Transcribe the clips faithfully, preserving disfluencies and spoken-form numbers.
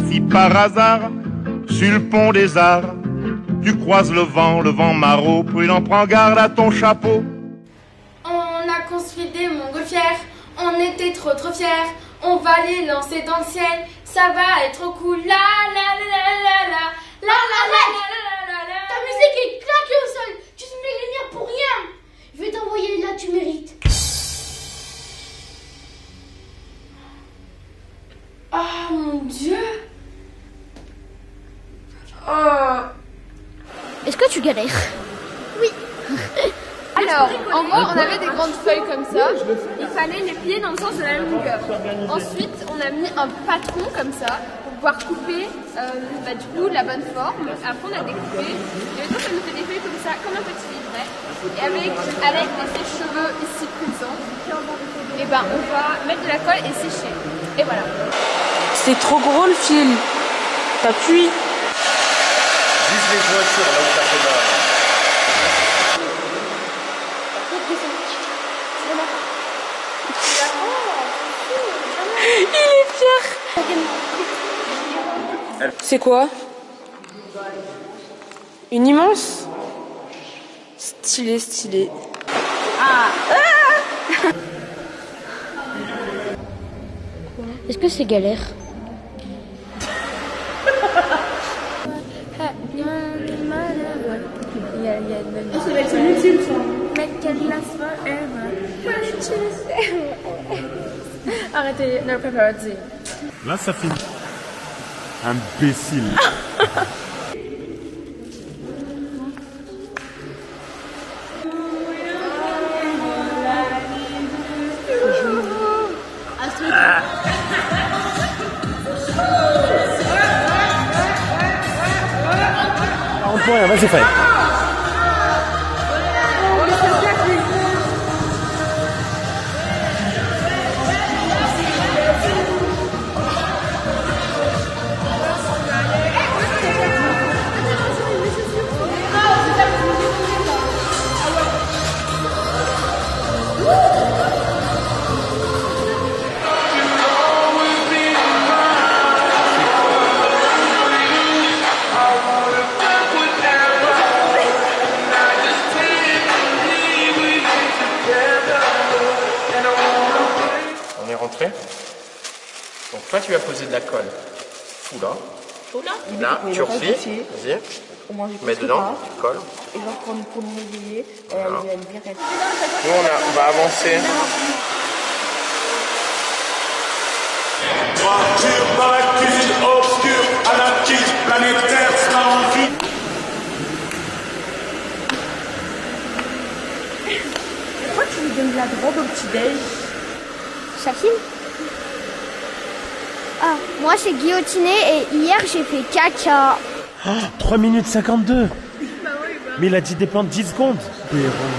si par hasard, sur le pont des Arts, tu croises le vent, le vent maraud, prudent, prends garde à ton chapeau. On a construit des montgolfières, on était trop trop fiers, on va les lancer dans le ciel, ça va être cool, la la la la la la la la la la la. Ta musique est claquée au sol, tu te mets les miens pour rien. Je vais t'envoyer là, tu mérites. Oh mon Dieu. Oh. Est-ce que tu galères? Oui. Alors, en gros, on avait des grandes feuilles comme ça. Il fallait les plier dans le sens de la longueur. Ensuite, on a mis un patron comme ça pour pouvoir couper euh, bah, du coup la bonne forme. Après, on a découpé. Et maintenant, ça nous fait des feuilles comme ça, comme un petit livret. Et avec, avec les cheveux ici présents, et ben, on va mettre de la colle et sécher. Et voilà. C'est trop gros le fil. T'appuies. Vise les jointures là où ça fait mal. Il est fier. C'est quoi? Une immense? Stylé, stylé. Ah. Ah. Est-ce que c'est galère? Ça va être inutile ça. Arrêtez, no paparazzi. Là, ça fait imbécile. quarante points, vas-y, fais. On est rentré. Donc toi tu vas poser de la colle. Fou là. Fou là. Là, tu replies. Vas-y. Mets dedans, tu colles. Et genre pour, pour me réveiller, Voilà. elle va me dire. Nous on, a, on va avancer. Voiture dans la cuisine obscure, anarchiste, planétaire, sans vie. Pourquoi tu lui donnes de la drogue au petit-déj? Chacune? Ah, moi j'ai guillotiné et hier j'ai fait caca. Oh, trois minutes cinquante-deux. Mais il a dit des plans de dix secondes. Oh,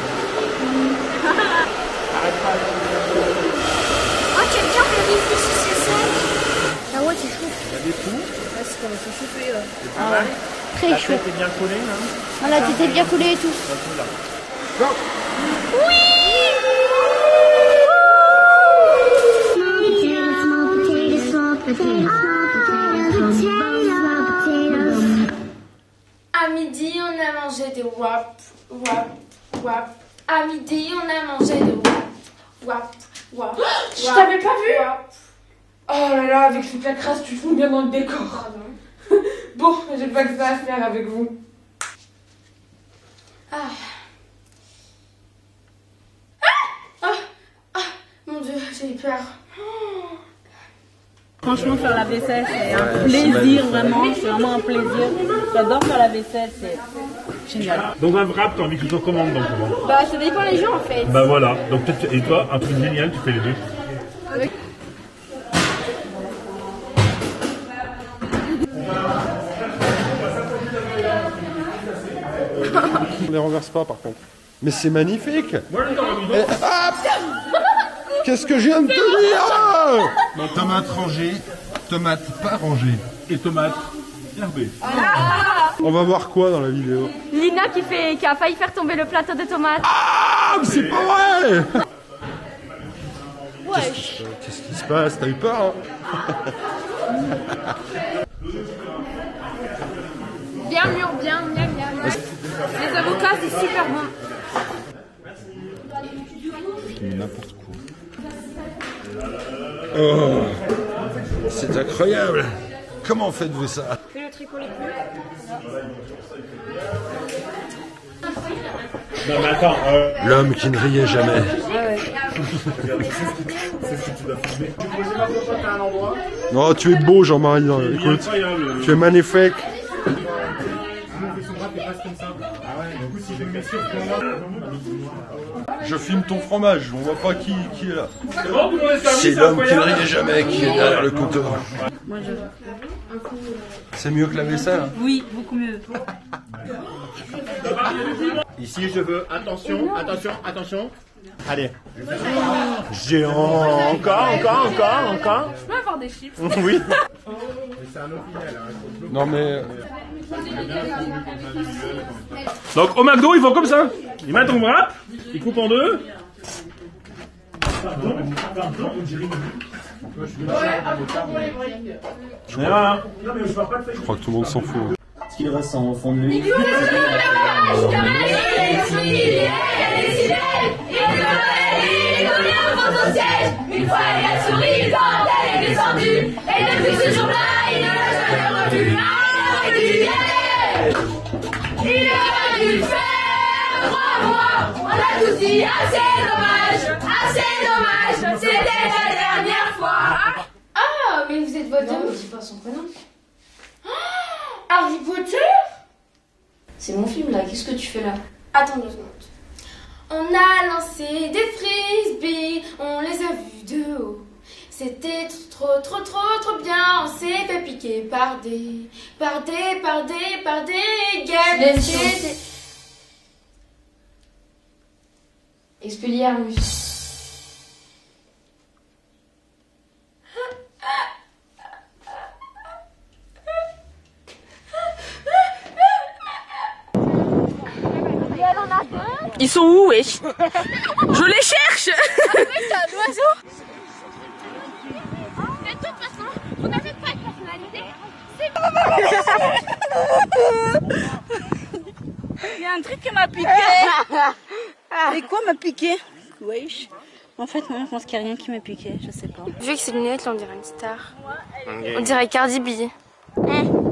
quelqu'un vérifie si c'est sec. Ah ouais, c'est chaud. Il y a des trous. Ah, c'est comme se chauffer là. Ah ouais. Très La chaud. tête est bien collée là. Ah, la tête est bien coulée et tout. Go. À midi, on a mangé des wap, wap, wap. À midi, on a mangé des wap, wap, wap. Je t'avais pas vu. Wap. Oh là là, avec toute la crasse, tu te fous bien dans le décor. Bon, j'ai pas que ça à faire avec vous. Ah. Ah. Ah. Mon Dieu, j'ai peur. Franchement, faire la vaisselle, c'est un plaisir, vraiment. C'est vraiment un plaisir. J'adore faire la vaisselle, c'est génial. Donc un wrap, t'as envie que je te commande donc comment? Bah, ça dépend les gens en fait. Bah voilà. Donc peut-être et toi, un truc génial, tu fais les deux. Oui. On les renverse pas par contre. Mais c'est magnifique. Et, ah, qu'est-ce que je viens de te dire? Donc tomate rangée, tomate pas rangée. Et tomates herbées. On va voir quoi dans la vidéo? Lina qui, fait, qui a failli faire tomber le plateau de tomates. Ah, mais c'est pas vrai. Wesh. Qu'est-ce qui se passe? T'as eu peur hein? incroyable. Comment faites-vous ça? Fais le tricot les plus. Non mais attends. Euh... L'homme qui ne riait jamais. Non, tu es beau, Jean-Marie. Écoute, tu es magnifique. Je filme ton fromage, on voit pas qui, qui est là. C'est l'homme qui ne riait jamais qui est derrière le couteau. Moi, je... C'est mieux que la vaisselle, hein? Oui, beaucoup mieux. Ici je veux, attention, attention, attention. Allez. Géant. Encore, encore, encore, encore. Je peux avoir des chips? Oui. Non mais... Donc au McDo ils font comme ça. Ils mettent un wrap, ils coupent en deux. Je crois, je crois que tout le monde s'en fout. Ce qu'il ressent au fond de lui. Une fois il a souri quand elle est descendue. Et depuis ce jour-là, il ne l'a jamais revu. Ah, il aurait dû y aller. Il aurait dû le faire. Crois-moi, on a tous dit assez dommage. Assez dommage. C'était la dernière fois. Ah, mais vous êtes votre Non, homme? mais c'est pas son prénom. Harry Potter? C'est mon film là, qu'est-ce que tu fais là? Attends deux secondes. On a lancé des frisbees, on les a vus de haut. C'était trop, trop, trop, trop bien. On s'est fait piquer par des, par des, par des, par des guêpes. C'était... Expelliarmus. Ils sont où, wesh? Je les cherche. Avec un oiseau. De toute façon, on n'avait pas de personnalité. Il y a un truc qui m'a piqué. Et quoi m'a piqué? Wesh. En fait, moi, je pense qu'il n'y a rien qui m'a piqué, je sais pas. Vu que ces lunettes, là, on dirait une star. On dirait Cardi B. Go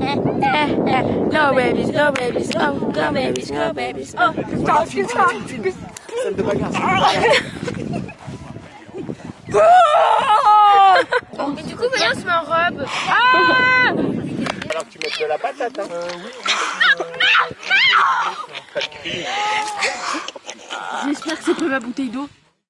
babies, go babies, go, go babies, go babies. Oh, putain, putain. Celle de bagarre. Et du coup, maintenant, on se met en robe. Ah! Alors que tu mets de la patate, hein? Euh, oui. Pas de cri. J'espère que c'est pas ma bouteille d'eau.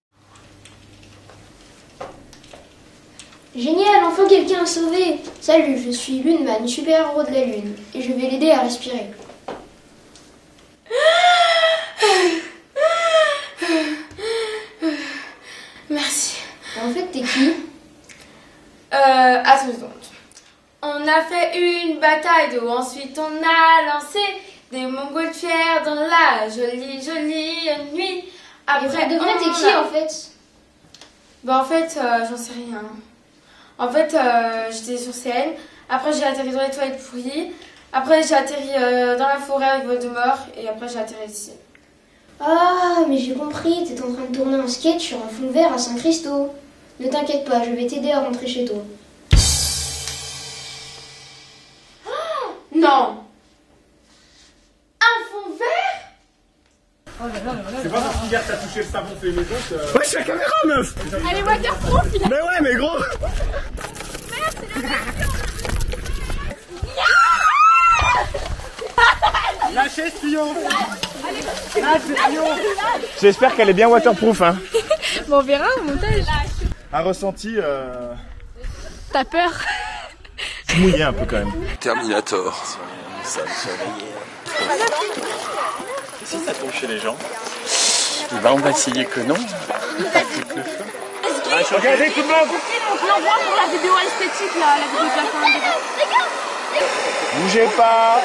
Génial, enfin quelqu'un a sauvé. Salut, je suis Luneman, super-héros de la Lune, et je vais l'aider à respirer. Merci. En fait, t'es qui? Euh, attends une seconde. On a fait une bataille d'eau, ensuite on a lancé des montgolfières dans la jolie, jolie nuit. Après, de vrai, t'es qui a... en fait? Bah en fait, euh, j'en sais rien. En fait, euh, j'étais sur scène. Après, j'ai atterri dans les toilettes pourries. Après, j'ai atterri euh, dans la forêt avec Voldemort. Et après, j'ai atterri ici. Ah, mais j'ai compris, t'es en train de tourner un sketch sur un fond vert à Saint-Christo. Ne t'inquiète pas, je vais t'aider à rentrer chez toi. Oh, non! Un fond vert? C'est pas parce qu'hier t'as touché le savon sur les maisons que... Ouais, je suis la caméra, meuf! Elle est waterproof, il a... Mais ouais, mais gros! Lâchez ce tuyau! Lâchez ce tuyau! J'espère qu'elle est bien waterproof, hein. Bon, on verra au montage. Un ressenti... Euh... T'as peur? Je suis mouillé un peu quand même. Terminator. Si ça tombe chez les gens, bah on va essayer que non. Regardez tout le monde! On l'envoie pour la vidéo esthétique là, la vidéo de la fin. Bougez pas!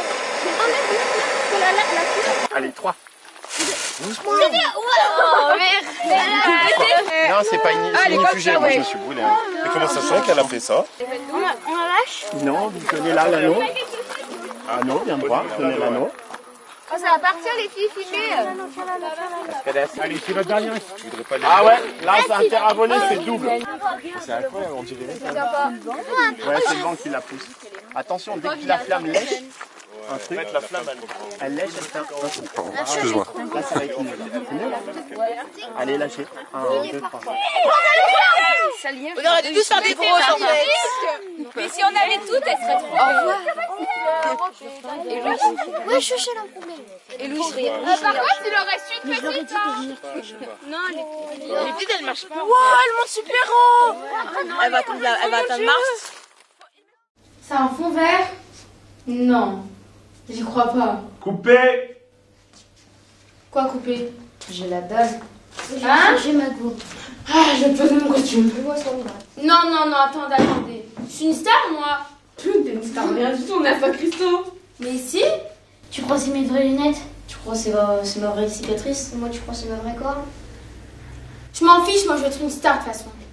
Allez, trois. Oh, merde! Non, c'est pas une Ah, les inifugée, comme ça, moi ouais. je me suis brûlé. Hein. Et comment ça se fait qu'elle a fait ça? On la lâche? Non, vous tenez là l'anneau. Ah non, bien droit, tenez l'anneau. Oh, ça va partir les filles, filmer. Allez, c'est le dernier. Ah ouais, là, c'est un terre à voler, c'est double. C'est incroyable, on dirait. Ouais, c'est le vent qui la pousse. Attention, dès que la flamme lèche, un truc, la flamme, elle, elle lèche, elle fait un truc. Excuse-moi. Là, ça va être une. Allez, lâchez. Un, deux, trois. On aurait dû tous faire des gros en fait. Mais si on avait toutes, elles seraient trop. Au revoir. Et Louis. Ouais, je suis chez l'un problème. Et Louis, rien. Par contre, il en reste une petite. Non, les petites elles marchent pas. Wow, elles montent super haut. Elle va atteindre, elle va atteindre Mars. C'est un fond vert? Non. J'y crois pas. Coupé. Quoi couper? J'ai la dalle. Hein? J'ai ma go. Ah, je vais poser mon costume. Moi, ça me va. Non, non, non, attendez, attendez. Je suis une star, moi. T'es une star, rien du tout, on n'a pas Christo. Mais si? Tu crois que c'est mes vraies lunettes? Tu crois que c'est ma, c'est ma vraie cicatrice? Moi, tu crois que c'est ma vraie corps? Je m'en fiche, moi je vais être une star de toute façon.